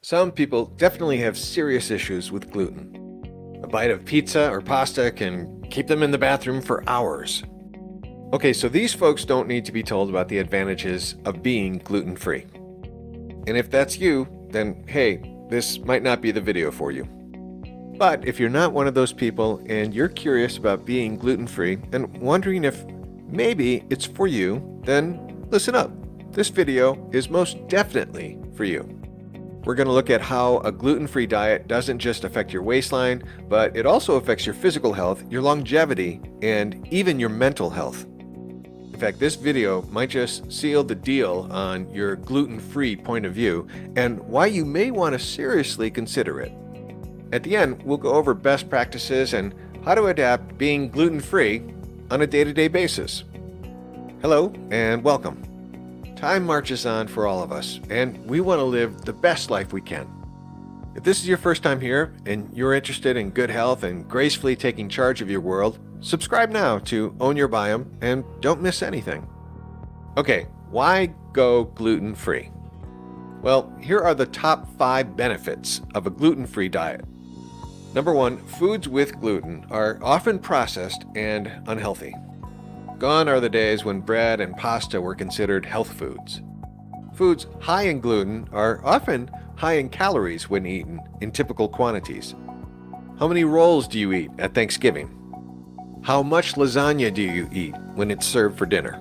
Some people definitely have serious issues with gluten. A bite of pizza or pasta can keep them in the bathroom for hours. Okay, so these folks don't need to be told about the advantages of being gluten-free. And if that's you, then hey, this might not be the video for you. But if you're not one of those people and you're curious about being gluten-free and wondering if maybe it's for you, then listen up. This video is most definitely for you. We're going to look at how a gluten-free diet doesn't just affect your waistline, but it also affects your physical health, your longevity, and even your mental health. In fact, this video might just seal the deal on your gluten-free point of view and why you may want to seriously consider it. At the end, we'll go over best practices and how to adapt being gluten-free on a day-to-day basis. Hello and welcome. Time marches on for all of us, and we want to live the best life we can. If this is your first time here and you're interested in good health and gracefully taking charge of your world, subscribe now to Own Your Biome and don't miss anything. Okay, why go gluten-free? Well, here are the top 5 benefits of a gluten-free diet. Number 1, foods with gluten are often processed and unhealthy. Gone are the days when bread and pasta were considered health foods. Foods high in gluten are often high in calories when eaten in typical quantities. How many rolls do you eat at Thanksgiving? How much lasagna do you eat when it's served for dinner?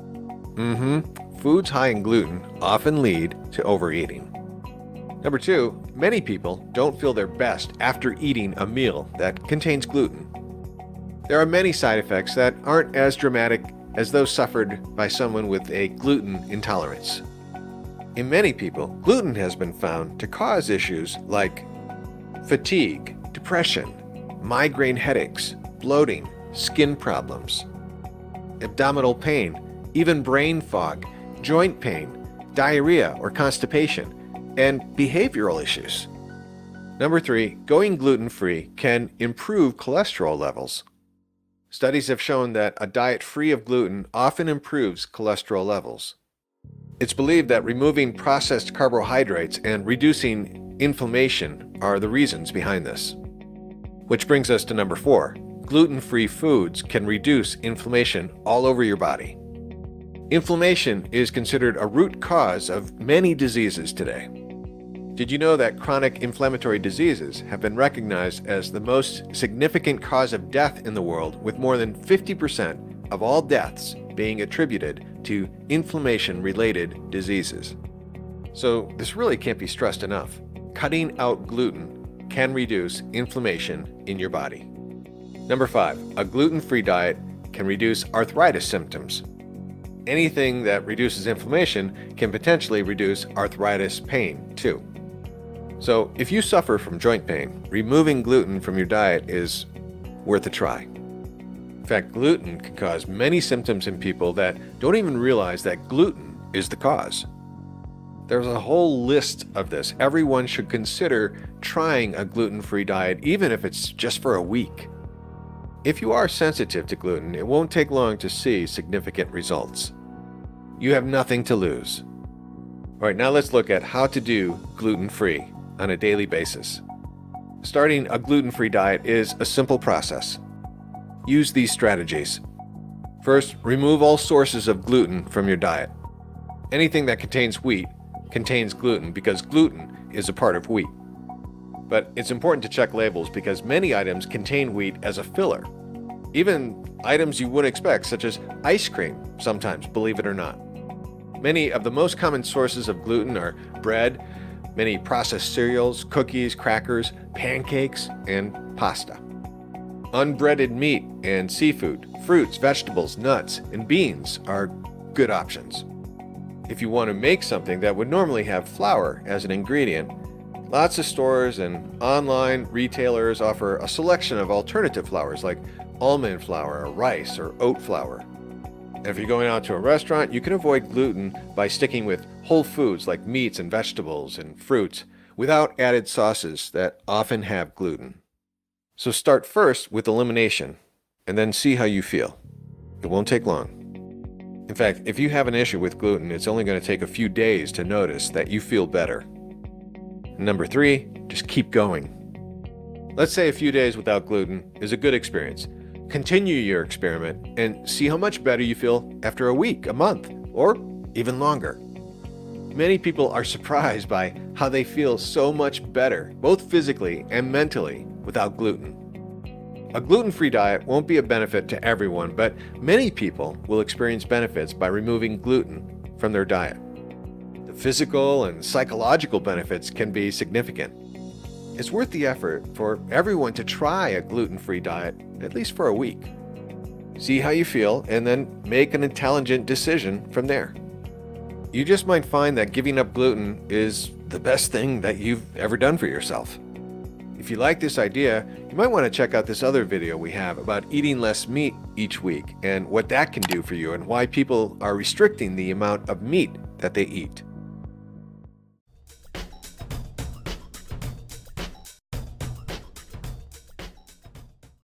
Foods high in gluten often lead to overeating. Number 2, many people don't feel their best after eating a meal that contains gluten. There are many side effects that aren't as dramatic as those suffered by someone with a gluten intolerance. In many people, gluten has been found to cause issues like fatigue, depression, migraine headaches, bloating, skin problems, abdominal pain, even brain fog, joint pain, diarrhea or constipation, and behavioral issues. Number 3, going gluten-free can improve cholesterol levels. Studies have shown that a diet free of gluten often improves cholesterol levels. It's believed that removing processed carbohydrates and reducing inflammation are the reasons behind this. Which brings us to number 4. Gluten-free foods can reduce inflammation all over your body. Inflammation is considered a root cause of many diseases today. Did you know that chronic inflammatory diseases have been recognized as the most significant cause of death in the world, with more than 50% of all deaths being attributed to inflammation-related diseases? So this really can't be stressed enough. Cutting out gluten can reduce inflammation in your body. Number 5, a gluten-free diet can reduce arthritis symptoms. Anything that reduces inflammation can potentially reduce arthritis pain too. So if you suffer from joint pain, removing gluten from your diet is worth a try. In fact, gluten can cause many symptoms in people that don't even realize that gluten is the cause. There's a whole list of this. Everyone should consider trying a gluten-free diet, even if it's just for a week. If you are sensitive to gluten, it won't take long to see significant results. You have nothing to lose. All right, now let's look at how to do gluten-free on a daily basis. Starting a gluten-free diet is a simple process. Use these strategies. First, remove all sources of gluten from your diet. Anything that contains wheat contains gluten because gluten is a part of wheat. But it's important to check labels because many items contain wheat as a filler. Even items you wouldn't expect, such as ice cream, sometimes, believe it or not. Many of the most common sources of gluten are bread, many processed cereals, cookies, crackers, pancakes, and pasta. Unbreaded meat and seafood, fruits, vegetables, nuts, and beans are good options. If you want to make something that would normally have flour as an ingredient, lots of stores and online retailers offer a selection of alternative flours like almond flour, or rice, or oat flour. And if you're going out to a restaurant, you can avoid gluten by sticking with whole foods like meats and vegetables and fruits without added sauces that often have gluten. So start first with elimination and then see how you feel. It won't take long. In fact, if you have an issue with gluten, it's only going to take a few days to notice that you feel better. Number 3, just keep going. Let's say a few days without gluten is a good experience. Continue your experiment and see how much better you feel after a week, a month, or even longer. Many people are surprised by how they feel so much better, both physically and mentally, without gluten. A gluten-free diet won't be a benefit to everyone, but many people will experience benefits by removing gluten from their diet. The physical and psychological benefits can be significant. It's worth the effort for everyone to try a gluten-free diet, at least for a week. See how you feel and then make an intelligent decision from there. You just might find that giving up gluten is the best thing that you've ever done for yourself. If you like this idea, you might want to check out this other video we have about eating less meat each week and what that can do for you and why people are restricting the amount of meat that they eat.